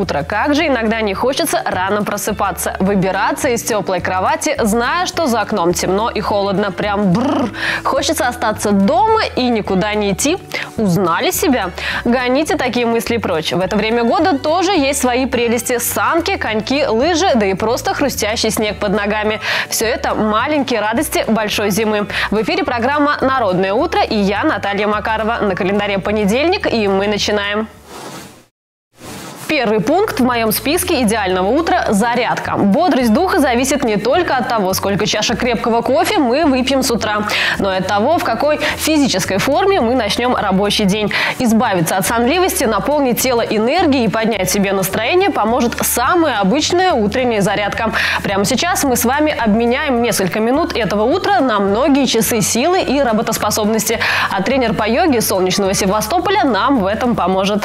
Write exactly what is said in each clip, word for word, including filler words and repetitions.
утро. Как же иногда не хочется рано просыпаться, выбираться из теплой кровати, зная, что за окном темно и холодно. Прям бррр. Хочется остаться дома и никуда не идти. Узнали себя? Гоните такие мысли прочь. В это время года тоже есть свои прелести. Санки, коньки, лыжи, да и просто хрустящий снег под ногами. Все это маленькие радости большой зимы. В эфире программа «Народное утро» и я, Наталья Макарова. На календаре понедельник, и мы начинаем. Первый пункт в моем списке идеального утра – зарядка. Бодрость духа зависит не только от того, сколько чашек крепкого кофе мы выпьем с утра, но и от того, в какой физической форме мы начнем рабочий день. Избавиться от сонливости, наполнить тело энергией и поднять себе настроение поможет самая обычная утренняя зарядка. Прямо сейчас мы с вами обменяем несколько минут этого утра на многие часы силы и работоспособности. А тренер по йоге солнечного Севастополя нам в этом поможет.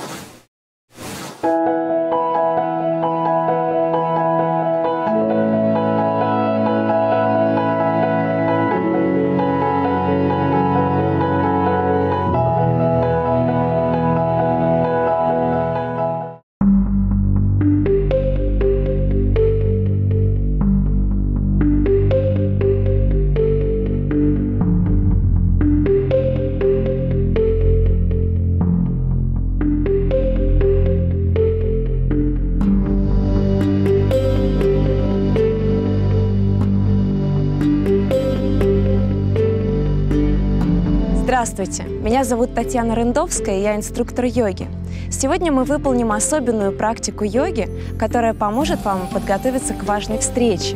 Здравствуйте! Меня зовут Татьяна Рындовская, я инструктор йоги. Сегодня мы выполним особенную практику йоги, которая поможет вам подготовиться к важной встрече.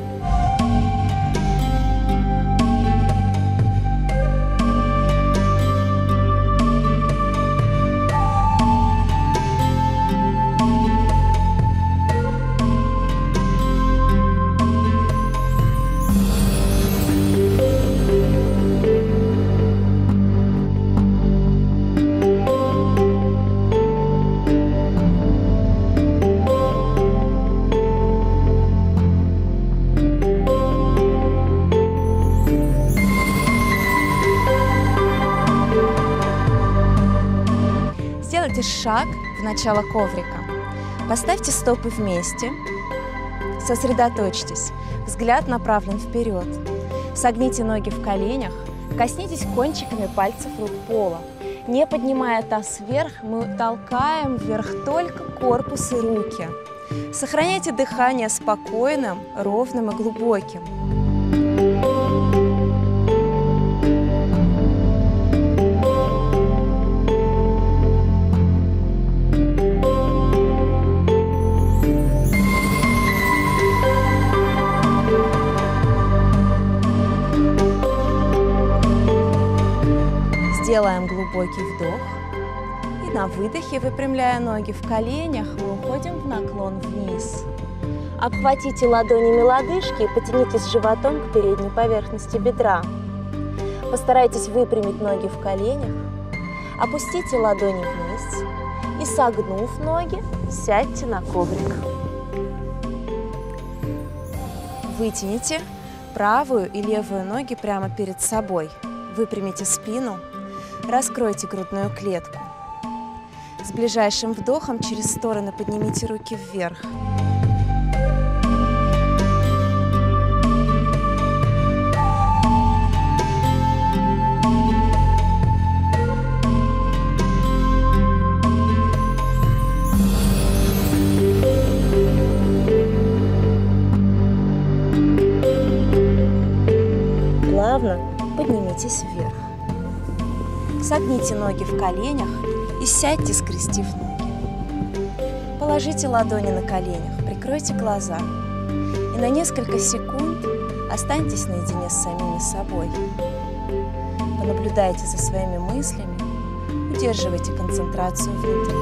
Сделайте шаг в начало коврика. Поставьте стопы вместе. Сосредоточьтесь. Взгляд направлен вперед. Согните ноги в коленях. Коснитесь кончиками пальцев рук пола. Не поднимая таз вверх, мы толкаем вверх только корпус и руки. Сохраняйте дыхание спокойным, ровным и глубоким. Делаем глубокий вдох. И на выдохе, выпрямляя ноги в коленях, мы уходим в наклон вниз. Обхватите ладонями лодыжки и потянитесь животом к передней поверхности бедра. Постарайтесь выпрямить ноги в коленях. Опустите ладони вниз и, согнув ноги, сядьте на коврик. Вытяните правую и левую ноги прямо перед собой. Выпрямите спину. Раскройте грудную клетку. С ближайшим вдохом через стороны поднимите руки вверх. Плавно поднимитесь вверх. Согните ноги в коленях и сядьте, скрестив ноги. Положите ладони на коленях, прикройте глаза и на несколько секунд останьтесь наедине с самими собой. Понаблюдайте за своими мыслями, удерживайте концентрацию внутри.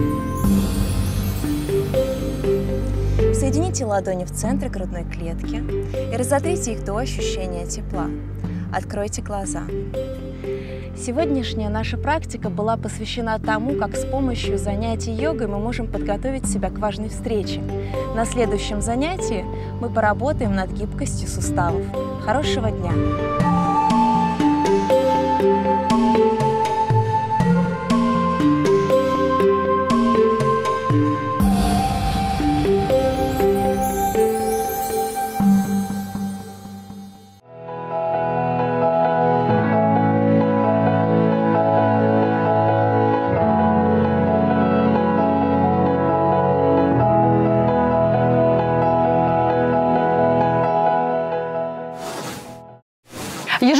Соедините ладони в центре грудной клетки и разотрите их до ощущения тепла. Откройте глаза. Сегодняшняя наша практика была посвящена тому, как с помощью занятий йогой мы можем подготовить себя к важной встрече. На следующем занятии мы поработаем над гибкостью суставов. Хорошего дня!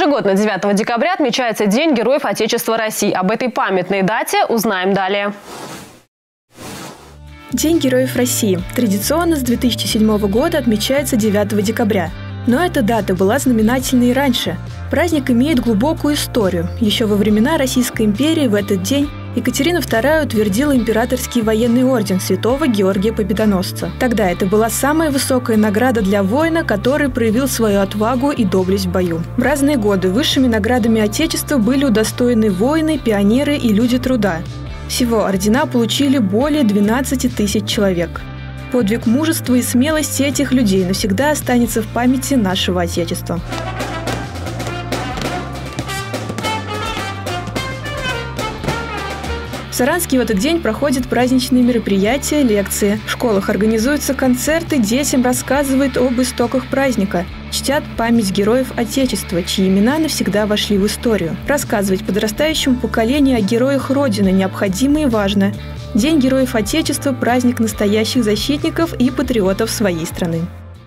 Ежегодно девятого декабря отмечается День Героев Отечества России. Об этой памятной дате узнаем далее. День Героев России традиционно с две тысячи седьмого года отмечается девятого декабря. Но эта дата была знаменательной и раньше. Праздник имеет глубокую историю. Еще во времена Российской империи в этот день Екатерина вторая утвердила императорский военный орден Святого Георгия Победоносца. Тогда это была самая высокая награда для воина, который проявил свою отвагу и доблесть в бою. В разные годы высшими наградами Отечества были удостоены воины, пионеры и люди труда. Всего ордена получили более двенадцати тысяч человек. Подвиг мужества и смелости этих людей навсегда останется в памяти нашего Отечества. В Саранске в этот день проходят праздничные мероприятия, лекции. В школах организуются концерты, детям рассказывают об истоках праздника, чтят память героев Отечества, чьи имена навсегда вошли в историю. Рассказывать подрастающему поколению о героях Родины необходимо и важно. День Героев Отечества – праздник настоящих защитников и патриотов своей страны.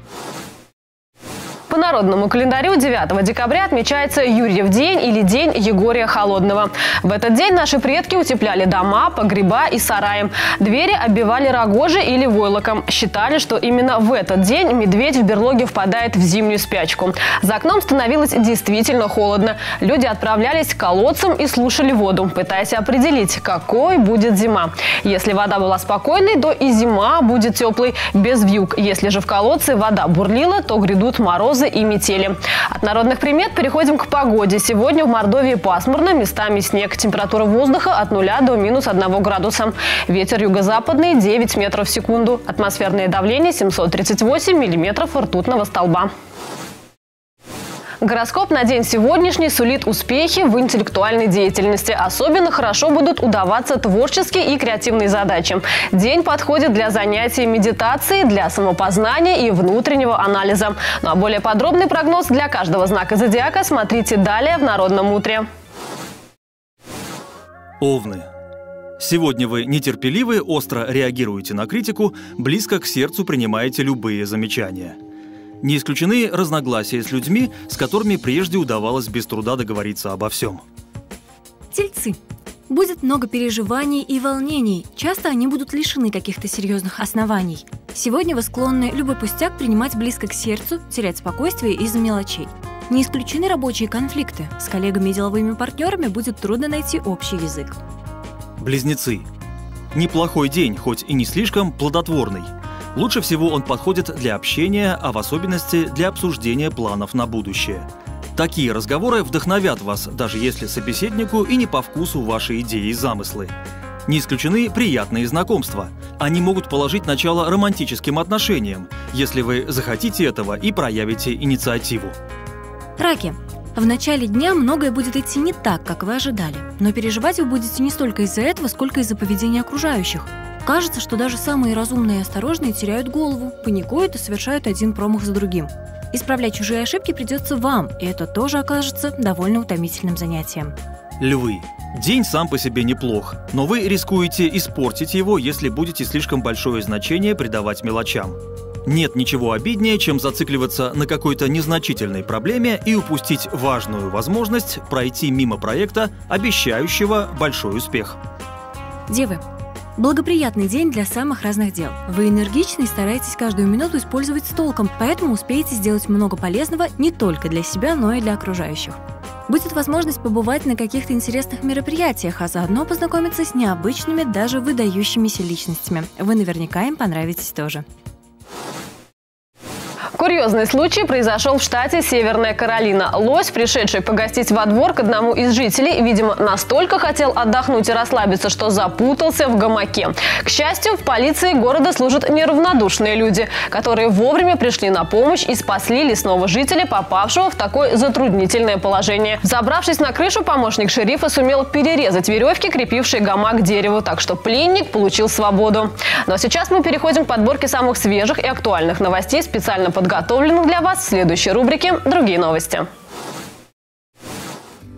По народному календарю девятого декабря отмечается Юрьев день или День Егория Холодного. В этот день наши предки утепляли дома, погреба и сараи. Двери оббивали рогожи или войлоком. Считали, что именно в этот день медведь в берлоге впадает в зимнюю спячку. За окном становилось действительно холодно. Люди отправлялись к колодцам и слушали воду, пытаясь определить, какой будет зима. Если вода была спокойной, то и зима будет теплой, без вьюг. Если же в колодце вода бурлила, то грядут морозы и метели. От народных примет переходим к погоде. Сегодня в Мордовии пасмурно, местами снег. Температура воздуха от нуля до минус одного градуса. Ветер юго-западный девять метров в секунду. Атмосферное давление семьсот тридцать восемь миллиметров ртутного столба. Гороскоп на день сегодняшний сулит успехи в интеллектуальной деятельности. Особенно хорошо будут удаваться творческие и креативные задачи. День подходит для занятий медитацией, для самопознания и внутреннего анализа. Ну а более подробный прогноз для каждого знака зодиака смотрите далее в «Народном утре». Овны. Сегодня вы нетерпеливы, остро реагируете на критику, близко к сердцу принимаете любые замечания. Не исключены разногласия с людьми, с которыми прежде удавалось без труда договориться обо всем. Тельцы. Будет много переживаний и волнений. Часто они будут лишены каких-то серьезных оснований. Сегодня вы склонны любой пустяк принимать близко к сердцу, терять спокойствие из-за мелочей. Не исключены рабочие конфликты. С коллегами и деловыми партнерами будет трудно найти общий язык. Близнецы. Неплохой день, хоть и не слишком плодотворный. Лучше всего он подходит для общения, а в особенности для обсуждения планов на будущее. Такие разговоры вдохновят вас, даже если собеседнику и не по вкусу ваши идеи и замыслы. Не исключены приятные знакомства. Они могут положить начало романтическим отношениям, если вы захотите этого и проявите инициативу. Раки. В начале дня многое будет идти не так, как вы ожидали. Но переживать вы будете не столько из-за этого, сколько из-за поведения окружающих. Кажется, что даже самые разумные и осторожные теряют голову, паникуют и совершают один промах за другим. Исправлять чужие ошибки придется вам, и это тоже окажется довольно утомительным занятием. Львы. День сам по себе неплох, но вы рискуете испортить его, если будете слишком большое значение придавать мелочам. Нет ничего обиднее, чем зацикливаться на какой-то незначительной проблеме и упустить важную возможность пройти мимо проекта, обещающего большой успех. Девы. Благоприятный день для самых разных дел. Вы энергичны и стараетесь каждую минуту использовать с толком, поэтому успеете сделать много полезного не только для себя, но и для окружающих. Будет возможность побывать на каких-то интересных мероприятиях, а заодно познакомиться с необычными, даже выдающимися личностями. Вы наверняка им понравитесь тоже. Курьезный случай произошел в штате Северная Каролина. Лось, пришедший погостить во двор к одному из жителей, видимо, настолько хотел отдохнуть и расслабиться, что запутался в гамаке. К счастью, в полиции города служат неравнодушные люди, которые вовремя пришли на помощь и спасли лесного жителя, попавшего в такое затруднительное положение. Забравшись на крышу, помощник шерифа сумел перерезать веревки, крепившие гамак к дереву, так что пленник получил свободу. Ну а сейчас мы переходим к подборке самых свежих и актуальных новостей, специально подготовленных для вас в следующей рубрике «Другие новости».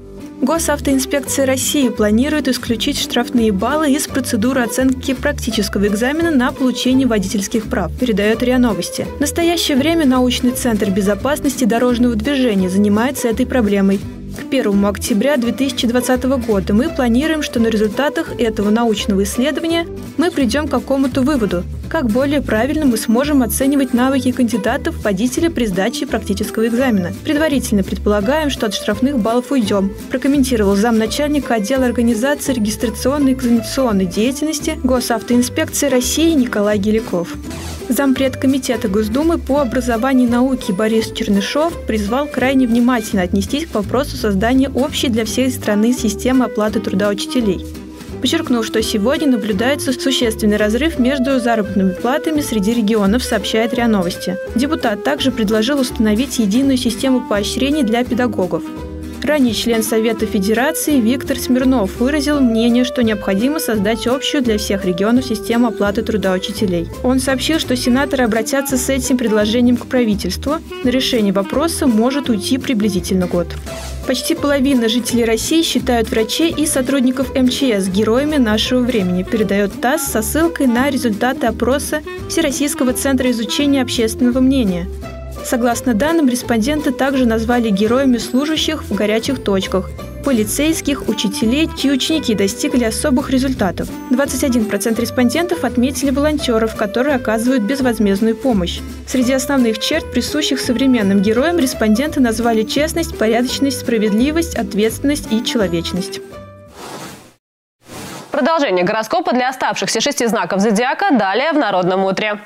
Госавтоинспекция России планирует исключить штрафные баллы из процедуры оценки практического экзамена на получение водительских прав, передает РИА Новости. В настоящее время научный центр безопасности дорожного движения занимается этой проблемой. К первому октября две тысячи двадцатого года мы планируем, что на результатах этого научного исследования мы придем к какому-то выводу, как более правильно мы сможем оценивать навыки кандидатов водителя при сдаче практического экзамена. Предварительно предполагаем, что от штрафных баллов уйдем, прокомментировал замначальника отдела организации регистрационной и экзаменационной деятельности Госавтоинспекции России Николай Геликов. Зампред Комитета Госдумы по образованию и науке Борис Чернышов призвал крайне внимательно отнестись к вопросу создания общей для всей страны системы оплаты труда учителей. Подчеркнув, что сегодня наблюдается существенный разрыв между заработными платами среди регионов, сообщает РИА Новости. Депутат также предложил установить единую систему поощрений для педагогов. Ранее член Совета Федерации Виктор Смирнов выразил мнение, что необходимо создать общую для всех регионов систему оплаты труда учителей. Он сообщил, что сенаторы обратятся с этим предложением к правительству. На решение вопроса может уйти приблизительно год. Почти половина жителей России считают врачей и сотрудников эм че эс героями нашего времени, передает ТАСС со ссылкой на результаты опроса Всероссийского центра изучения общественного мнения. Согласно данным, респонденты также назвали героями служащих в горячих точках, полицейских, учителей, чьи ученики достигли особых результатов. двадцать один процент респондентов отметили волонтеров, которые оказывают безвозмездную помощь. Среди основных черт, присущих современным героям, респонденты назвали честность, порядочность, справедливость, ответственность и человечность. Продолжение гороскопа для оставшихся шести знаков зодиака далее в Народном утре.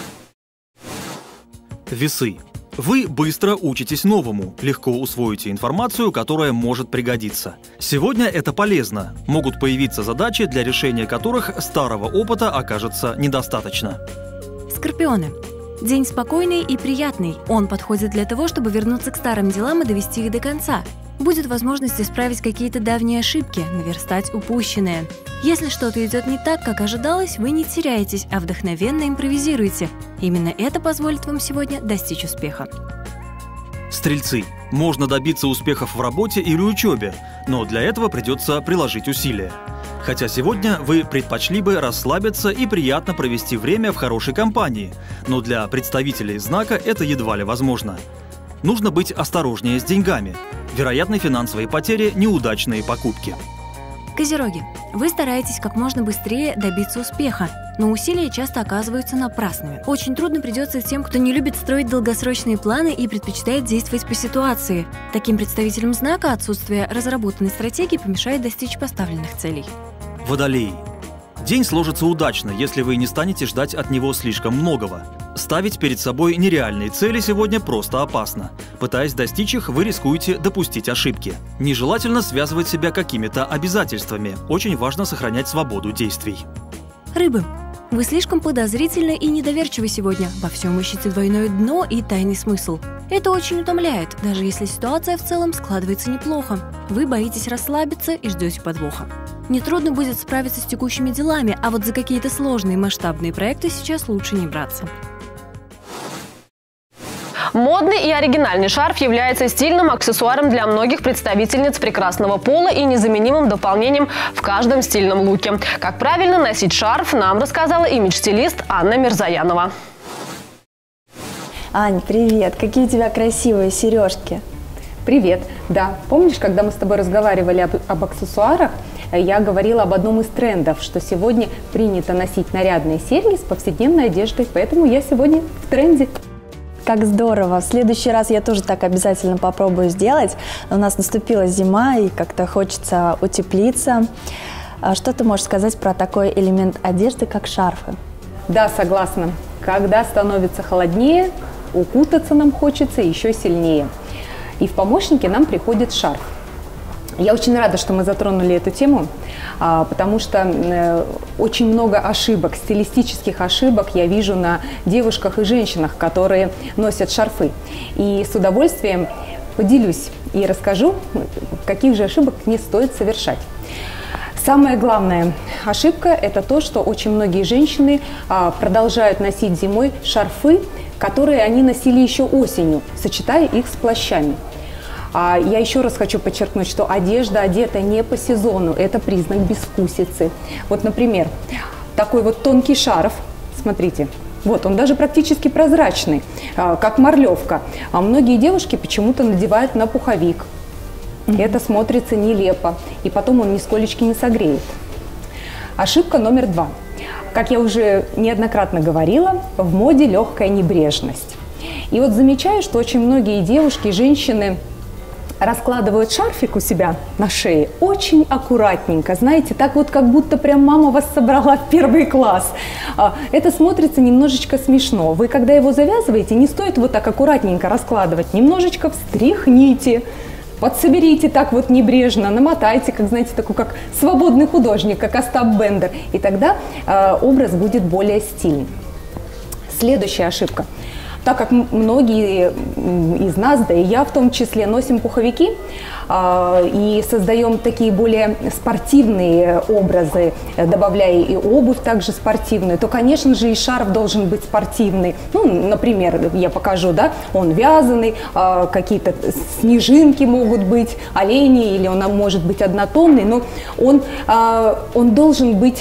Весы. Вы быстро учитесь новому, легко усвоите информацию, которая может пригодиться. Сегодня это полезно. Могут появиться задачи, для решения которых старого опыта окажется недостаточно. Скорпионы. День спокойный и приятный. Он подходит для того, чтобы вернуться к старым делам и довести их до конца. Будет возможность исправить какие-то давние ошибки, наверстать упущенное. Если что-то идет не так, как ожидалось, вы не теряетесь, а вдохновенно импровизируете. Именно это позволит вам сегодня достичь успеха. Стрельцы. Можно добиться успехов в работе или учебе, но для этого придется приложить усилия. Хотя сегодня вы предпочли бы расслабиться и приятно провести время в хорошей компании, но для представителей знака это едва ли возможно. Нужно быть осторожнее с деньгами. Вероятны финансовые потери, неудачные покупки. Козероги. Вы стараетесь как можно быстрее добиться успеха, но усилия часто оказываются напрасными. Очень трудно придется тем, кто не любит строить долгосрочные планы и предпочитает действовать по ситуации. Таким представителям знака отсутствие разработанной стратегии помешает достичь поставленных целей. Водолеи. День сложится удачно, если вы не станете ждать от него слишком многого. Ставить перед собой нереальные цели сегодня просто опасно. Пытаясь достичь их, вы рискуете допустить ошибки. Нежелательно связывать себя какими-то обязательствами. Очень важно сохранять свободу действий. Рыбы. Вы слишком подозрительны и недоверчивы сегодня. Во всем ищете двойное дно и тайный смысл. Это очень утомляет, даже если ситуация в целом складывается неплохо. Вы боитесь расслабиться и ждете подвоха. Нетрудно будет справиться с текущими делами, а вот за какие-то сложные масштабные проекты сейчас лучше не браться. Модный и оригинальный шарф является стильным аксессуаром для многих представительниц прекрасного пола и незаменимым дополнением в каждом стильном луке. Как правильно носить шарф, нам рассказала имидж-стилист Анна Мирзаянова. Ань, привет! Какие у тебя красивые сережки! Привет! Да, помнишь, когда мы с тобой разговаривали об, об аксессуарах, я говорила об одном из трендов, что сегодня принято носить нарядные серьги с повседневной одеждой, поэтому я сегодня в тренде. Как здорово! В следующий раз я тоже так обязательно попробую сделать. У нас наступила зима, и как-то хочется утеплиться. Что ты можешь сказать про такой элемент одежды, как шарфы? Да, согласна. Когда становится холоднее, укутаться нам хочется еще сильнее. И в помощники нам приходит шарф. Я очень рада, что мы затронули эту тему, потому что очень много ошибок, стилистических ошибок я вижу на девушках и женщинах, которые носят шарфы. И с удовольствием поделюсь и расскажу, каких же ошибок не стоит совершать. Самая главная ошибка – это то, что очень многие женщины продолжают носить зимой шарфы, которые они носили еще осенью, сочетая их с плащами. А я еще раз хочу подчеркнуть, что одежда одета не по сезону, это признак безвкусицы. Вот, например, такой вот тонкий шарф, смотрите, вот он даже практически прозрачный, как марлевка. А многие девушки почему-то надевают на пуховик. Mm-hmm. Это смотрится нелепо, и потом он нисколечки не согреет. Ошибка номер два. Как я уже неоднократно говорила, в моде легкая небрежность. И вот замечаю, что очень многие девушки, женщины раскладывают шарфик у себя на шее очень аккуратненько, знаете, так вот, как будто прям мама вас собрала в первый класс. Это смотрится немножечко смешно. Вы, когда его завязываете, не стоит вот так аккуратненько раскладывать, немножечко встряхните, подсоберите так вот небрежно, намотайте, как, знаете, такой, как свободный художник, как Остап Бендер, и тогда э, образ будет более стильный. Следующая ошибка. Так как многие из нас, да и я в том числе, носим пуховики э, и создаем такие более спортивные образы, добавляя и обувь также спортивную, то, конечно же, и шарф должен быть спортивный. Ну, например, я покажу, да, он вязаный, э, какие-то снежинки могут быть, олени, или он может быть однотонный, но он, э, он должен быть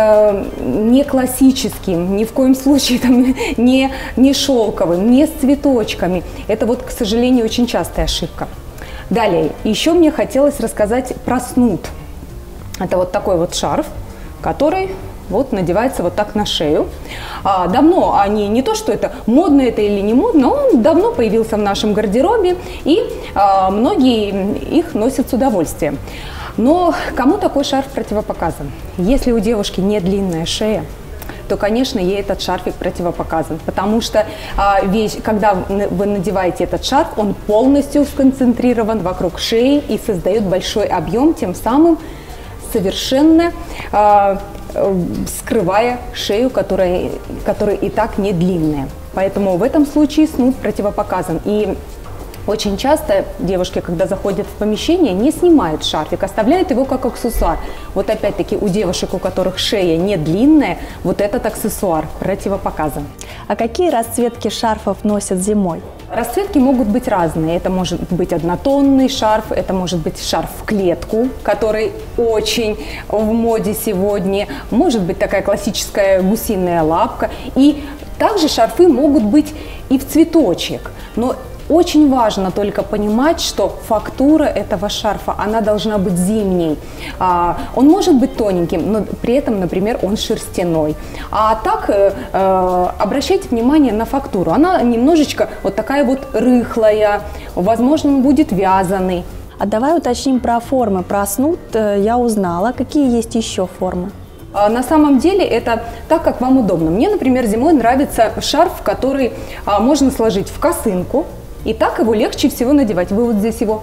не классическим, ни в коем случае там, не, не шелковым, не с цветочками. Это вот, к сожалению, очень частая ошибка. Далее, еще мне хотелось рассказать про снуд. Это вот такой вот шарф, который вот надевается вот так на шею. А, давно они, не то что это модно это или не модно, он давно появился в нашем гардеробе, и а, многие их носят с удовольствием. Но кому такой шарф противопоказан? Если у девушки не длинная шея, то, конечно, ей этот шарфик противопоказан, потому что а, вещь, когда вы надеваете этот шарф, он полностью сконцентрирован вокруг шеи и создает большой объем, тем самым совершенно а, скрывая шею, которая, которая и так не длинная. Поэтому в этом случае снуд противопоказан. И очень часто девушки, когда заходят в помещение, не снимают шарфик, оставляют его как аксессуар. Вот опять-таки у девушек, у которых шея не длинная, вот этот аксессуар противопоказан. А какие расцветки шарфов носят зимой? Расцветки могут быть разные. Это может быть однотонный шарф, это может быть шарф в клетку, который очень в моде сегодня. Может быть такая классическая гусиная лапка. И также шарфы могут быть и в цветочек. Но очень важно только понимать, что фактура этого шарфа, она должна быть зимней. А, он может быть тоненьким, но при этом, например, он шерстяной. А так э, э, обращайте внимание на фактуру. Она немножечко вот такая вот рыхлая, возможно, он будет вязаный. А давай уточним про формы. Про снуд я узнала. Какие есть еще формы? На самом деле это так, как вам удобно. Мне, например, зимой нравится шарф, который а, можно сложить в косынку. И так его легче всего надевать. Вы вот здесь его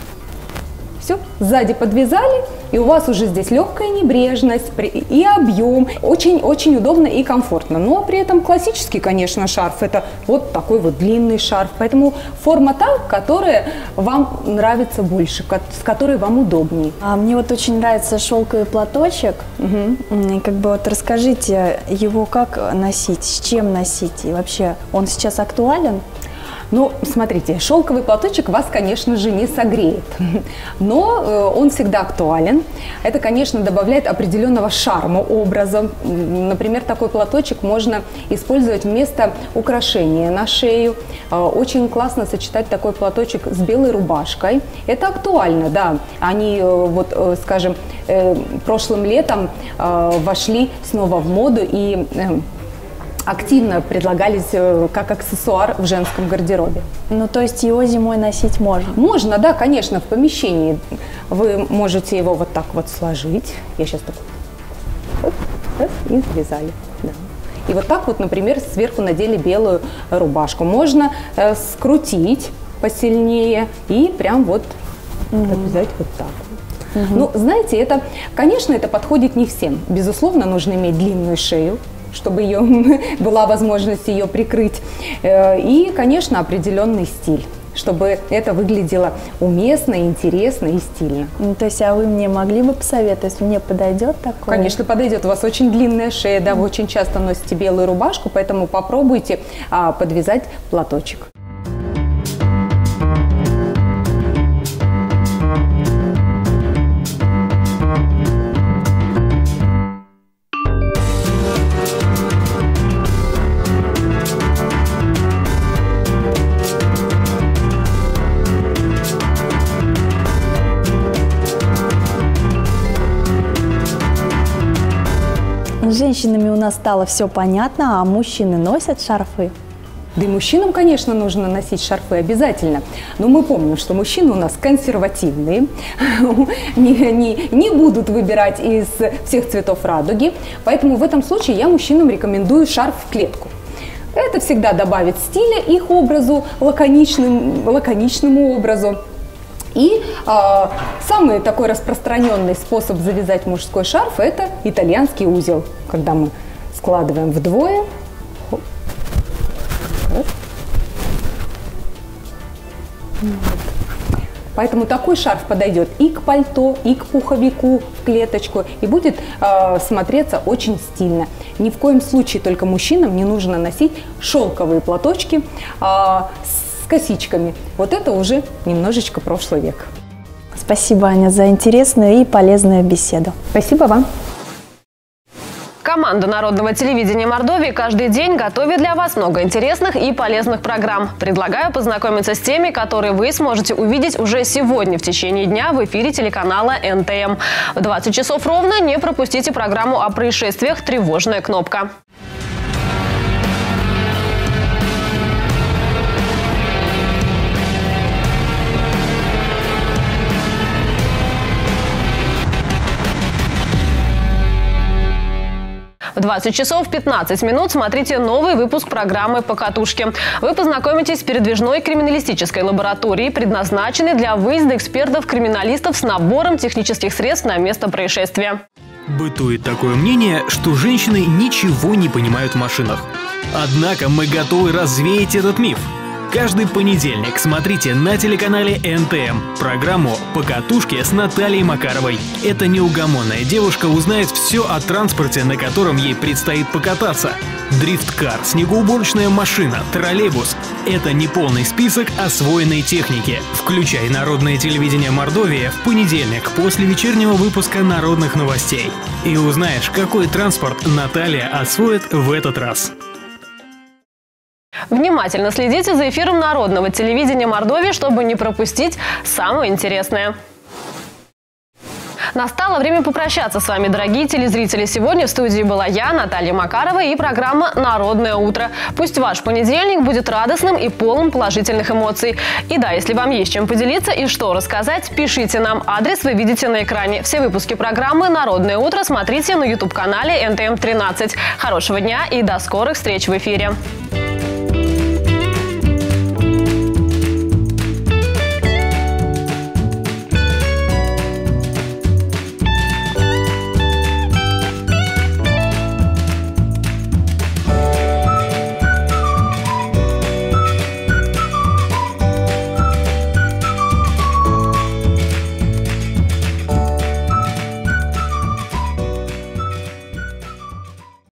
все сзади подвязали, и у вас уже здесь легкая небрежность и объем. Очень-очень удобно и комфортно. Но при этом классический, конечно, шарф – это вот такой вот длинный шарф. Поэтому форма та, которая вам нравится больше, с которой вам удобнее. А мне вот очень нравится шелковый платочек. Угу. Как бы вот расскажите, его как носить, с чем носить? И вообще, он сейчас актуален? Ну, смотрите, шелковый платочек вас, конечно же, не согреет, но э, он всегда актуален. Это, конечно, добавляет определенного шарма образа. Например, такой платочек можно использовать вместо украшения на шею. Э, очень классно сочетать такой платочек с белой рубашкой. Это актуально, да. Они, э, вот, э, скажем, э, прошлым летом э, вошли снова в моду и э, активно предлагались как аксессуар в женском гардеробе. Ну, то есть его зимой носить можно? Можно, да, конечно, в помещении. Вы можете его вот так вот сложить. Я сейчас так оп, оп, и связали. Да. И вот так вот, например, сверху надели белую рубашку. Можно э, скрутить посильнее и прям вот угу. обвязать вот так. Угу. Ну, знаете, это, конечно, это подходит не всем. Безусловно, нужно иметь длинную шею, чтобы ее, была возможность ее прикрыть. И, конечно, определенный стиль, чтобы это выглядело уместно, интересно и стильно. Ну, то есть, а вы мне могли бы посоветовать, мне подойдет такое? Конечно, подойдет. У вас очень длинная шея, да, вы очень часто носите белую рубашку, поэтому попробуйте а, подвязать платочек. женщинами у нас стало все понятно, а мужчины носят шарфы? Да и мужчинам, конечно, нужно носить шарфы обязательно. Но мы помним, что мужчины у нас консервативные, не, не, не будут выбирать из всех цветов радуги. Поэтому в этом случае я мужчинам рекомендую шарф в клетку. Это всегда добавит стиля их образу, лаконичным, лаконичному образу. И э, самый такой распространенный способ завязать мужской шарф – это итальянский узел, когда мы складываем вдвое. Поэтому такой шарф подойдет и к пальто, и к пуховику в клеточку, и будет э, смотреться очень стильно. Ни в коем случае только мужчинам не нужно носить шелковые платочки э, с косичками. Вот это уже немножечко прошлый век. Спасибо, Аня, за интересную и полезную беседу. Спасибо вам. Команда Народного телевидения Мордовии каждый день готовит для вас много интересных и полезных программ. Предлагаю познакомиться с теми, которые вы сможете увидеть уже сегодня в течение дня в эфире телеканала эн тэ эм. В двадцать часов ровно не пропустите программу о происшествиях «Тревожная кнопка». В двадцать часов пятнадцать минут смотрите новый выпуск программы «Покатушки». Вы познакомитесь с передвижной криминалистической лабораторией, предназначенной для выезда экспертов-криминалистов с набором технических средств на место происшествия. Бытует такое мнение, что женщины ничего не понимают в машинах. Однако мы готовы развеять этот миф. Каждый понедельник смотрите на телеканале эн тэ эм программу «Покатушки» с Натальей Макаровой. Эта неугомонная девушка узнает все о транспорте, на котором ей предстоит покататься. Дрифткар, снегоуборочная машина, троллейбус – это не полный список освоенной техники. Включай Народное телевидение Мордовии в понедельник после вечернего выпуска народных новостей. И узнаешь, какой транспорт Наталья освоит в этот раз. Внимательно следите за эфиром Народного телевидения Мордовии, чтобы не пропустить самое интересное. Настало время попрощаться с вами, дорогие телезрители. Сегодня в студии была я, Наталья Макарова, и программа «Народное утро». Пусть ваш понедельник будет радостным и полным положительных эмоций. И да, если вам есть чем поделиться и что рассказать, пишите нам. Адрес вы видите на экране. Все выпуски программы «Народное утро» смотрите на ютуб-канале эн тэ эм тринадцать. Хорошего дня и до скорых встреч в эфире.